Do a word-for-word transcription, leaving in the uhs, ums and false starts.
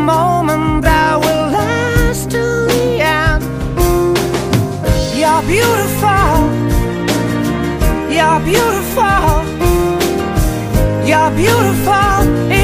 moment that will last till the end. You're beautiful, you're beautiful, you're beautiful.